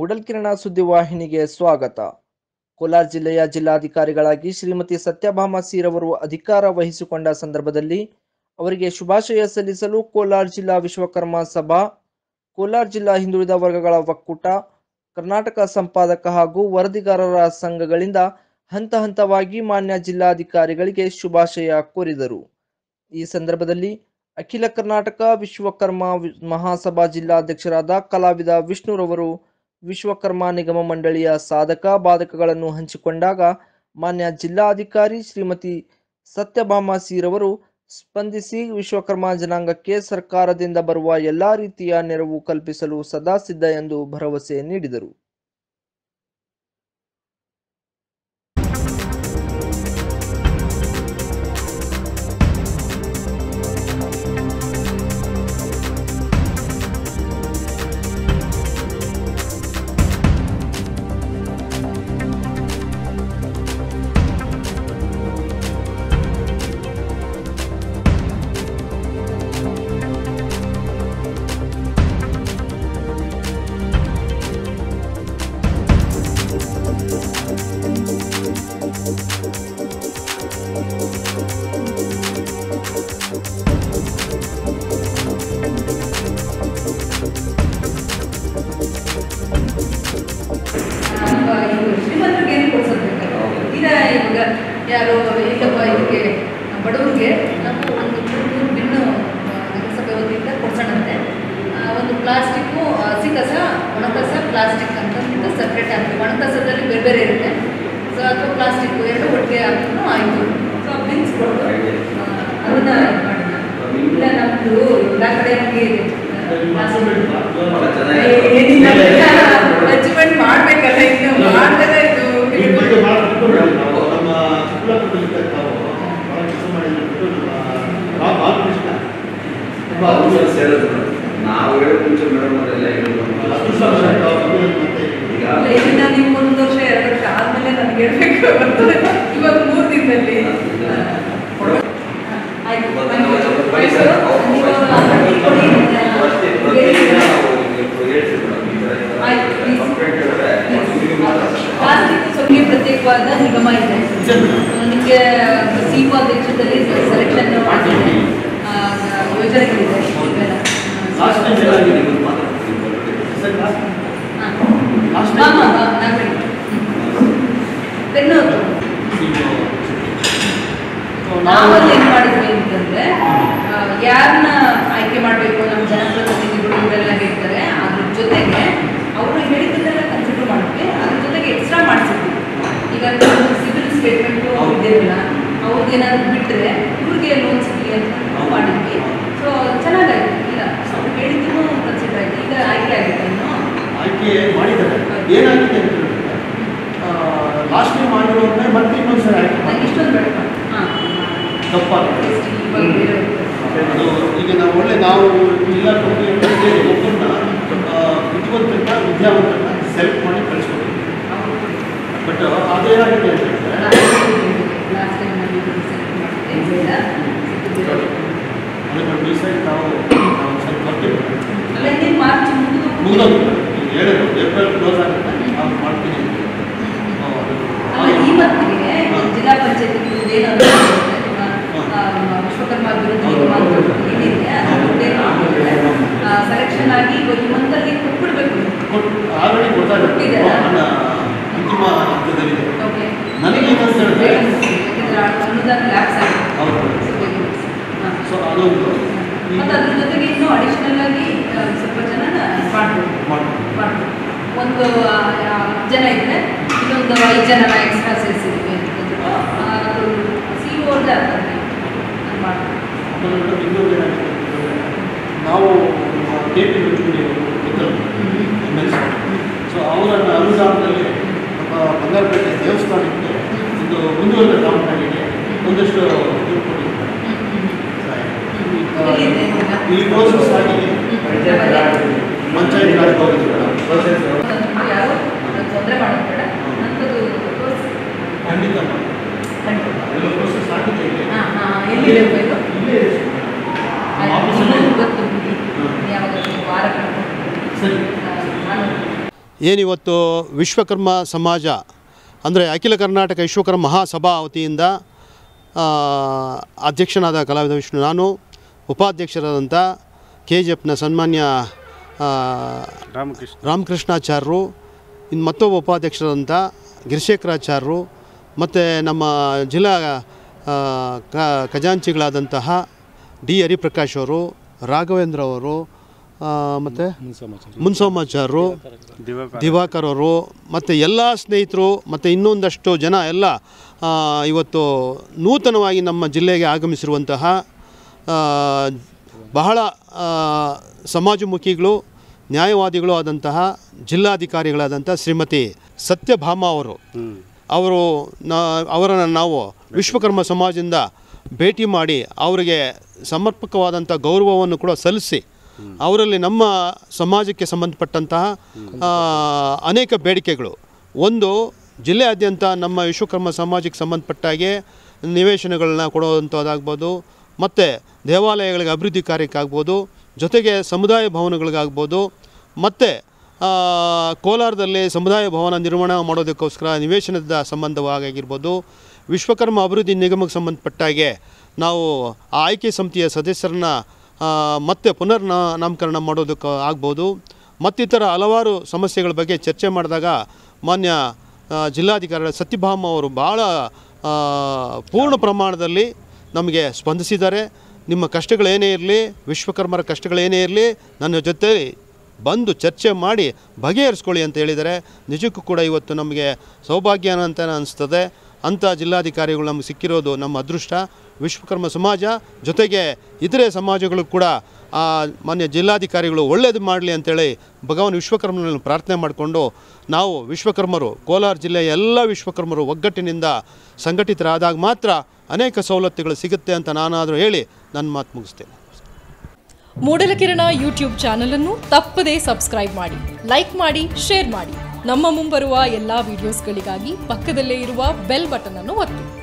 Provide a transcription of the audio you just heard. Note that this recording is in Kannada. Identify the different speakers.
Speaker 1: ಮೂಡಲ್ಕಿರಣ ಸುದ್ದಿವಾಹಿನಿಗೆ ಸ್ವಾಗತ. ಕೋಲಾರ ಜಿಲ್ಲೆಯ ಜಿಲ್ಲಾಧಿಕಾರಿಗಳಾಗಿ ಶ್ರೀಮತಿ ಸತ್ಯಭಾಮ ಸಿರವರು ಅಧಿಕಾರ ವಹಿಸಿಕೊಂಡ ಸಂದರ್ಭದಲ್ಲಿ ಅವರಿಗೆ ಶುಭಾಶಯ ಸಲ್ಲಿಸಲು ಕೋಲಾರ ಜಿಲ್ಲಾ ವಿಶ್ವಕರ್ಮ ಸಭಾ, ಕೋಲಾರ ಜಿಲ್ಲಾ ಹಿಂದುಳಿದ ವರ್ಗಗಳ ಒಕ್ಕೂಟ, ಕರ್ನಾಟಕ ಸಂಪಾದಕ ಹಾಗೂ ವರದಿಗಾರರ ಸಂಘಗಳಿಂದ ಹಂತ ಹಂತವಾಗಿ ಮಾನ್ಯ ಜಿಲ್ಲಾಧಿಕಾರಿಗಳಿಗೆ ಶುಭಾಶಯ ಕೋರಿದರು. ಈ ಸಂದರ್ಭದಲ್ಲಿ ಅಖಿಲ ಕರ್ನಾಟಕ ವಿಶ್ವಕರ್ಮ ಮಹಾಸಭಾ ಜಿಲ್ಲಾಧ್ಯಕ್ಷರಾದ ಕಲಾವಿದ ವಿಷ್ಣುರವರು ವಿಶ್ವಕರ್ಮ ನಿಗಮ ಮಂಡಳಿಯ ಸಾಧಕ ಬಾಧಕಗಳನ್ನು ಹಂಚಿಕೊಂಡಾಗ ಮಾನ್ಯ ಜಿಲ್ಲಾಧಿಕಾರಿ ಶ್ರೀಮತಿ ಸತ್ಯಭಾಮ ಸಿರವರು ಸ್ಪಂದಿಸಿ ವಿಶ್ವಕರ್ಮ ಜನಾಂಗಕ್ಕೆ ಸರ್ಕಾರದಿಂದ ಬರುವ ಎಲ್ಲಾ ರೀತಿಯ ನೆರವು ಕಲ್ಪಿಸಲು ಸದಾ ಸಿದ್ಧ ಎಂದು ಭರವಸೆ ನೀಡಿದರು.
Speaker 2: ಯಾರೋ ಇಲ್ಲಪ್ಪ ಇದಕ್ಕೆ ಬಡವರಿಗೆ ನಾವು ಒಂದು ಬಿನ್ನು ನಗರಸಭೆ ವತಿಯಿಂದ ಕೊಡ್ಸೋಣಂತೆ. ಒಂದು ಪ್ಲಾಸ್ಟಿಕ್ಕು ಹಸಿ ಕಸ, ಒಣಕಸ, ಪ್ಲಾಸ್ಟಿಕ್ ಅಂತಂದ್ಬಿಟ್ಟು ಸಪ್ರೇಟ್ ಆಗ್ತದೆ. ಒಣಕಸದಲ್ಲಿ ಬೇರೆ ಬೇರೆ ಇರುತ್ತೆ. ಸೊ ಅಥವಾ ಪ್ಲಾಸ್ಟಿಕ್ಕು ಎರಡು ಒಟ್ಟಿಗೆ ಹಾಕಿದ್ರು ಆಯಿತು. ಸೊ ಬಿನ್ಸ್ ಕೊಟ್ಟು ಅದನ್ನು ಮಾಡೋಣ. ಇಲ್ಲ ನಮ್ಮದು ಎಲ್ಲ ಕಡೆ ನಮಗೆ ಅಚೀವ್ಮೆಂಟ್ ಮಾಡಬೇಕಲ್ಲ, ಇನ್ನು ಮಾಡಿದ್ರೆ ಇದು
Speaker 3: ನಾವು ಹೇಳೋ ಮುಂಚೆ ಮೇಡಮ್ ಅವರೆಲ್ಲ
Speaker 2: ಇದನ್ನ ನೀವು 1 ವರ್ಷ 2 ವರ್ಷ ಆದ್ಮೇಲೆ ನನಗೆ ಹೇಳ್ಬೇಕು. ಇವಾಗ 3 ದಿನದಲ್ಲಿ ಪ್ಲಾಸ್ಟಿಕ್ ಪ್ರತ್ಯೇಕವಾದ ನಿಗಮ ಇದೆ. ನಿಮಗೆ ಸಿಇಒ ಅಧ್ಯಕ್ಷತೆಯಲ್ಲಿ ಸೆಲೆಕ್ಷನ್ ಮಾಡಿದೆ, ಯೋಜನೆಗಳಿದೆ. ನಾವಲ್ಲಿ ಏನು ಮಾಡಿದ್ವಿ ಅಂತಂದ್ರೆ, ಯಾರನ್ನ ಆಯ್ಕೆ ಮಾಡಬೇಕು ನಮ್ಮ ಜನಪ್ರತಿನಿಧಿಗಳು ಇವರೆಲ್ಲ ಹೇಳ್ತಾರೆ, ಅದ್ರ ಜೊತೆಗೆ ಅವರು ಹೇಳಿದ್ದನ್ನೆಲ್ಲ ಕನ್ಸಿಡರ್ ಮಾಡಿದ್ವಿ. ಅದ್ರ ಜೊತೆಗೆ ಎಕ್ಸ್ಟ್ರಾ ಮಾಡಿಸಿದ್ವಿ. ಈಗ ಸಿವಿಲ್ ಸ್ಟೇಟ್ಮೆಂಟು ಇದಿರಲ್ಲ, ಅವ್ರಿಗೇನಾದ್ರು ಬಿಟ್ಟರೆ ಇವ್ರಿಗೆ ಲೋನ್ ಸಿಗಲಿ ಅಂತ ಮಾಡಿದ್ವಿ. ಸೊ ಚೆನ್ನಾಗಾಯ್ತು. ಇಲ್ಲ ಅವ್ರು ಹೇಳಿದ್ದೂ ಕನ್ಸಿಡರ್ ಆಯಿತು. ಈಗ ಆಯ್ಕೆ ಆಗಿದೆ. ಇನ್ನು
Speaker 4: ಆಯ್ಕೆ ಮಾಡಿದ್ದಾರೆ. ಏನಾಗಿದೆ ಅಂತ ಲಾಸ್ಟ್ ಟೈಮ್ ಮಾಡಿರೋದ್ರೆ ಮತ್ತೆ ಇನ್ನೊಂದು ಸರಿ ಆಯ್ಕೆ
Speaker 2: ನಂಗೆ ಇಷ್ಟೊಂದು ಬೇಡ. ಹಾಂ
Speaker 4: ತಪ್ಪಾಗುತ್ತೆ. ಅದು ಈಗ ನಾವು ಇಲ್ಲ ಒಬ್ಬರನ್ನ ಬುದ್ಧಿವಂತರನ್ನ ವಿದ್ಯಾವಂತರನ್ನ ಸೆಲೆಕ್ಟ್ ಮಾಡಿ ಕಳಿಸ್ಕೊಡ್ತೀವಿ. ಬಟ್ ಅದೇನಾಗಿದೆ ಅಂತ ಹೇಳಿದ್ರೆ ಅದನ್ನು ಡಿಸೈಡ್ ನಾವು ಸ್ವಲ್ಪ ಬರ್ತೀವಿ.
Speaker 2: ಮಾರ್ಚ್
Speaker 4: ಮುಗಿದೋಗ್ತದೆ. ಈಗ ಹೇಳಿದ್ರು ಏಪ್ರಿಲ್ ಕ್ಲೋಸ್ ಆಗುತ್ತೆ, ನಾವು ಮಾಡ್ತೀನಿ.
Speaker 2: ಇವತ್ತಿಗೆ ಜಿಲ್ಲಾ ಪಂಚಾಯತ್ ಏನಾದ್ರು ವಿಶ್ವಕರ್ಮ ಅಭಿವೃದ್ಧಿ ಏನಿದೆ ಸೆಲೆಕ್ಷನ್ ಆಗಿ ಈ ಮಂತಲ್ಲಿ ಕೊಟ್ಬಿಡ್ಬೇಕು.
Speaker 4: ಆಲ್ರೆಡಿ ಗೊತ್ತಾಗುತ್ತೆ, ಅಂತಿಮ ಹಂತದಲ್ಲಿದೆ. ನನಗೆ ಏನಂತ ಹೇಳಿದ್ರೆ
Speaker 2: ಅನುದಾನ ಲ್ಯಾಬ್ಸ್ ಆಗಿದೆ.
Speaker 4: ಸೊ ಅದೊಂದು
Speaker 2: ಮತ್ತು ಅದ್ರ ಜೊತೆಗೆ ಇನ್ನೂ ಅಡಿಷನಲ್ ಆಗಿ ಸ್ವಲ್ಪ ಜನ ಮಾಡ್ಬೋದು. ಒಂದು ಜನ ಇದ್ದರೆ ಇನ್ನೊಂದು 5 ಜನ ಎಕ್ಸ್ಟ್ರಾ ಸೇರಿಸಿದ್ವಿ ಅಂತಂದ್ಬಿಟ್ಟು ಅದು ಸಿಇಒ
Speaker 4: ನಾವು KP ಸೊ ಅವರ ಅನುದಾನದಲ್ಲಿ ನಮ್ಮ ಬಂಗಾರಪೇಟೆ ದೇವಸ್ಥಾನಕ್ಕೆ ಒಂದು ಮುಂದುವರೆದ ಕಾಮಗಾರಿಗೆ ಒಂದಷ್ಟು ದುಡ್ಡು ಕೊಟ್ಟಿದ್ದಾರೆ. ಈ ಪ್ರೋಸೆಸ್ ಆಗಿದೆ. ಪಂಚಾಯತ್ ರಾಜ್
Speaker 2: ಯಾರು ತೊಂದರೆ ಮಾಡೋದು ಬೇಡ. ಅಂಥದ್ದು
Speaker 4: ಖಂಡಿತ ಎಲ್ಲ ಪ್ರೋಸೆಸ್ ಆಗಿದೆ.
Speaker 2: ಎಲ್ಲಿ ಬೇಕು
Speaker 4: ಇಲ್ಲೇ
Speaker 2: ಗೊತ್ತು. ಯಾವಾಗ ವಾರ
Speaker 4: ಸರಿ.
Speaker 5: ಏನಿವತ್ತು ವಿಶ್ವಕರ್ಮ ಸಮಾಜ ಅಂದರೆ ಅಖಿಲ ಕರ್ನಾಟಕ ವಿಶ್ವಕರ್ಮ ಮಹಾಸಭಾ ವತಿಯಿಂದ ಅಧ್ಯಕ್ಷನಾದ ಕಲಾವಿದ ವಿಷ್ಣು, ನಾನು ಉಪಾಧ್ಯಕ್ಷರಾದಂಥ KGFನ ಸನ್ಮಾನ್ಯ ರಾಮಕೃಷ್ಣಾಚಾರ್ಯರು, ಇನ್ನು ಮತ್ತೊಬ್ಬ ಉಪಾಧ್ಯಕ್ಷರಾದಂಥ ಗಿರಿಶೇಖರಾಚಾರ್ಯರು, ಮತ್ತು ನಮ್ಮ ಜಿಲ್ಲಾ ಖಜಾಂಚಿಗಳಾದಂತಹ D ಹರಿಪ್ರಕಾಶ್ ಅವರು, ರಾಘವೇಂದ್ರ ಅವರು, ಮತ್ತು ಮುನ್ಸೋಮಾಚಾರ್ಯರು, ದಿವಾಕರ್ ಅವರು, ಮತ್ತು ಎಲ್ಲ ಸ್ನೇಹಿತರು, ಮತ್ತು ಇನ್ನೊಂದಷ್ಟು ಜನ ಎಲ್ಲ ಇವತ್ತು ನೂತನವಾಗಿ ನಮ್ಮ ಜಿಲ್ಲೆಗೆ ಆಗಮಿಸಿರುವಂತಹ ಬಹಳ ಸಮಾಜಮುಖಿಗಳು, ನ್ಯಾಯವಾದಿಗಳು ಆದಂತಹ ಜಿಲ್ಲಾಧಿಕಾರಿಗಳಾದಂಥ ಶ್ರೀಮತಿ ಸತ್ಯಭಾಮ ಅವರನ್ನು ನಾವು ವಿಶ್ವಕರ್ಮ ಸಮಾಜದಿಂದ ಭೇಟಿ ಮಾಡಿ ಅವರಿಗೆ ಸಮರ್ಪಕವಾದಂಥ ಗೌರವವನ್ನು ಕೂಡ ಸಲ್ಲಿಸಿ ಅವರಲ್ಲಿ ನಮ್ಮ ಸಮಾಜಕ್ಕೆ ಸಂಬಂಧಪಟ್ಟಂತಹ ಅನೇಕ ಬೇಡಿಕೆಗಳು, ಒಂದು ಜಿಲ್ಲೆಯಾದ್ಯಂತ ನಮ್ಮ ವಿಶ್ವಕರ್ಮ ಸಮಾಜಕ್ಕೆ ಸಂಬಂಧಪಟ್ಟಾಗೆ ನಿವೇಶನಗಳನ್ನ ಕೊಡುವಂಥದ್ದಾಗ್ಬೋದು, ಮತ್ತು ದೇವಾಲಯಗಳಿಗೆ ಅಭಿವೃದ್ಧಿ ಕಾರ್ಯಕ್ಕಾಗ್ಬೋದು, ಜೊತೆಗೆ ಸಮುದಾಯ ಭವನಗಳಿಗಾಗ್ಬೋದು, ಮತ್ತು ಕೋಲಾರದಲ್ಲಿ ಸಮುದಾಯ ಭವನ ನಿರ್ಮಾಣ ಮಾಡೋದಕ್ಕೋಸ್ಕರ ನಿವೇಶನದ ಸಂಬಂಧವಾಗಿರ್ಬೋದು, ವಿಶ್ವಕರ್ಮ ಅಭಿವೃದ್ಧಿ ನಿಗಮಕ್ಕೆ ಸಂಬಂಧಪಟ್ಟಾಗೆ ನಾವು ಆ ಆಯ್ಕೆ ಸಮಿತಿಯ ಸದಸ್ಯರನ್ನ ಮತ್ತೆ ನಾಮಕರಣ ಮಾಡೋದಕ್ಕೆ ಆಗ್ಬೋದು, ಮತ್ತಿತರ ಹಲವಾರು ಸಮಸ್ಯೆಗಳ ಬಗ್ಗೆ ಚರ್ಚೆ ಮಾಡಿದಾಗ ಮಾನ್ಯ ಜಿಲ್ಲಾಧಿಕಾರಿ ಸತ್ಯಭಾಮ ಅವರು ಭಾಳ ಪೂರ್ಣ ಪ್ರಮಾಣದಲ್ಲಿ ನಮಗೆ ಸ್ಪಂದಿಸಿದ್ದಾರೆ. ನಿಮ್ಮ ಕಷ್ಟಗಳೇನೇ ಇರಲಿ, ವಿಶ್ವಕರ್ಮರ ಕಷ್ಟಗಳೇನೇ ಇರಲಿ, ನನ್ನ ಜೊತೆ ಬಂದು ಚರ್ಚೆ ಮಾಡಿ ಬಗೆಹರಿಸ್ಕೊಳ್ಳಿ ಅಂತ ಹೇಳಿದ್ದಾರೆ. ನಿಜಕ್ಕೂ ಕೂಡ ಇವತ್ತು ನಮಗೆ ಸೌಭಾಗ್ಯ ಅಂತ ಅನಿಸ್ತದೆ. ಅಂಥ ಜಿಲ್ಲಾಧಿಕಾರಿಗಳು ನಮಗೆ ಸಿಕ್ಕಿರೋದು ನಮ್ಮ ಅದೃಷ್ಟ. ವಿಶ್ವಕರ್ಮ ಸಮಾಜ ಜೊತೆಗೆ ಇತರೆ ಸಮಾಜಗಳು ಕೂಡ ಮಾನ್ಯ ಜಿಲ್ಲಾಧಿಕಾರಿಗಳು ಒಳ್ಳೆಯದು ಮಾಡಲಿ ಅಂತೇಳಿ ಭಗವಾನ್ ವಿಶ್ವಕರ್ಮನಲ್ಲಿ ಪ್ರಾರ್ಥನೆ ಮಾಡಿಕೊಂಡು, ನಾವು ವಿಶ್ವಕರ್ಮರು, ಕೋಲಾರ ಜಿಲ್ಲೆಯ ಎಲ್ಲ ವಿಶ್ವಕರ್ಮರು ಒಗ್ಗಟ್ಟಿನಿಂದ ಸಂಘಟಿತರಾದಾಗ ಮಾತ್ರ ಅನೇಕ ಸವಲತ್ತುಗಳು ಸಿಗುತ್ತೆ ಅಂತ ನಾನಾದರೂ ಹೇಳಿ ನನ್ನ ಮಾತು ಮುಗಿಸ್ತೇನೆ.
Speaker 6: ಮೂಡಲಕಿರಣ ಯೂಟ್ಯೂಬ್ ಚಾನಲ್ ಅನ್ನು ತಪ್ಪದೇ ಸಬ್ಸ್ಕ್ರೈಬ್ ಮಾಡಿ, ಲೈಕ್ ಮಾಡಿ, ಶೇರ್ ಮಾಡಿ. ನಮ್ಮ ಮುಂಬರುವ ಎಲ್ಲಾ ವಿಡಿಯೋಸ್ಗಳಿಗಾಗಿ ಪಕ್ಕದಲ್ಲೇ ಇರುವ ಬೆಲ್ ಬಟನ್ ಅನ್ನು ಒತ್ತಿ.